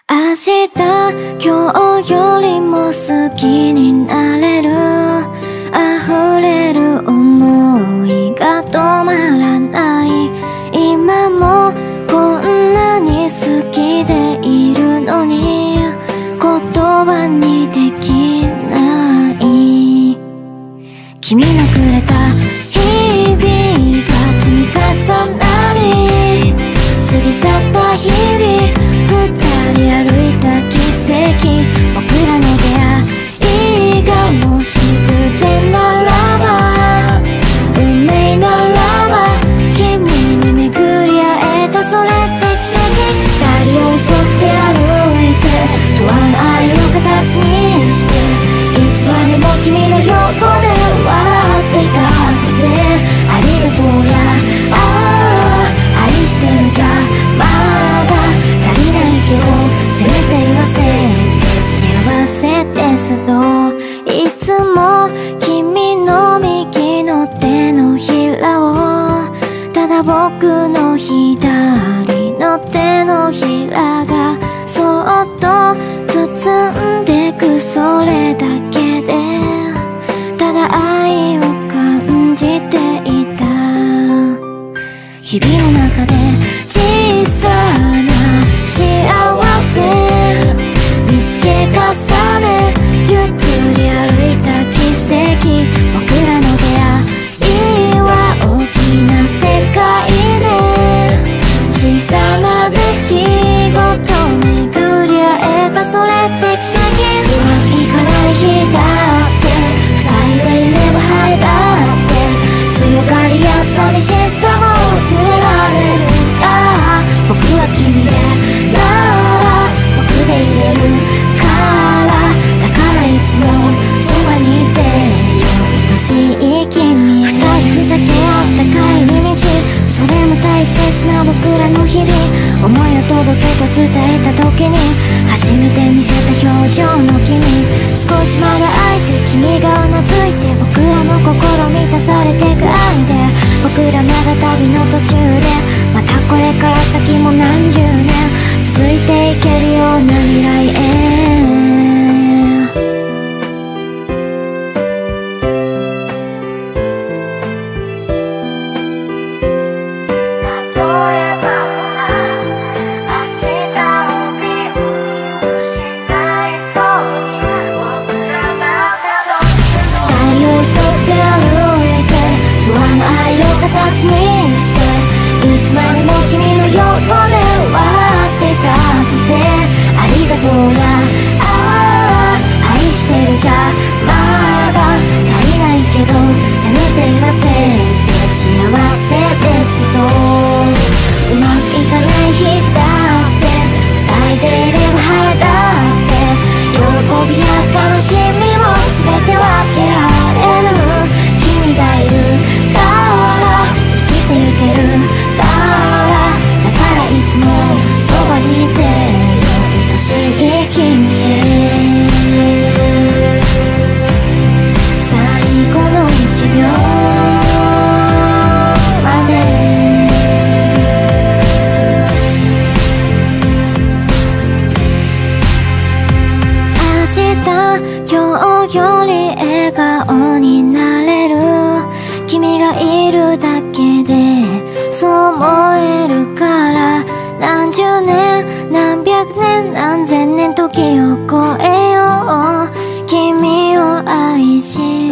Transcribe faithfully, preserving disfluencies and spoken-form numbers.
明日今日よりも好きになれる溢れる想いが止まらない。今もこんなに好きでいるのに言葉にできない。君のくれた日々が積み重なり過ぎ去った日々二人歩いた奇跡。僕らの出会いがもし偶然ならば運命ならば君に巡り会えたそれって奇跡。二人寄り添って歩いて永遠の愛を形にしていつまでも君の横で笑っていたくてありがとうやああ愛してるじゃまだ足りないけどせめて言わせて幸せですと。いつも君の右の手のひらをただ僕の左の手のひらがそっと包んでくそれだけでただ愛を感じていた。日々の中で小さな幸せ見つけ重ねゆっくり歩いた奇跡。僕らの出会いは大きな世界で小さな出来事巡り会えたそれって奇跡。うまくいかない日だって二人でいれば晴れだって強がりや寂しさも忘れられるから僕は君でなら僕でいれるからだからいつもそばにいてよ愛しい君へ。二人ふざけ合った帰り道それも大切な僕らの日々思いを届けと伝えた時に初めて見せた表情の君。少し間が空いて君がうなずいて僕らの心満たされてく愛で僕らまだ旅の途中でまたこれから先も何十年続いていけるような未来へ。形にしていつまでも君の横で笑ってたくてありがとうやああ愛してるじゃまだ足りないけどせめて言わせて幸せですと。うまくいかない日だって二人でいれば晴れだって喜びや悲しみも全て分けられる君がいるから生きてゆけるからだからいつもそばにいてよ愛しい君へ。最後の一秒まで明日今日より笑顔になれる君がいるだけでそう思えるから何十年何百年何千年時を超えよう君を愛し